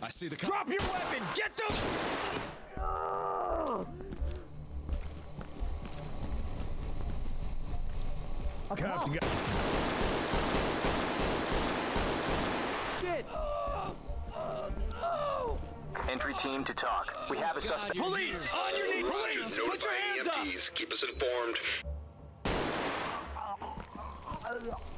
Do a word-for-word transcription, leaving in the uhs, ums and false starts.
I see the. Drop your weapon! Get the. Cops got. Shit! Entry team to talk. We have a suspect. Police! On your knees! Police! Put your hands up! Keep us informed.